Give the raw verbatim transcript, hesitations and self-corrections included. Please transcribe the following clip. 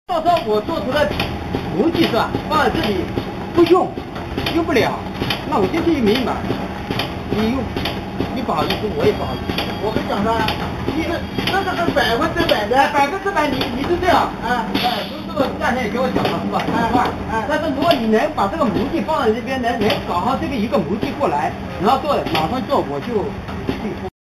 到时候我做出的模具是吧，放在这里不用，用不了，那我就去没买。你用，你不好意思，我也不好意思。 我跟你讲了，你是这个是百分之百的， 百分之百你你是这样， 啊， 哎，不是这个价钱也给我讲了是吧？ 哎快， 哎但是如果你能把这个模具放在这边，能能搞好这个一个模具过来，然后做，马上做我就。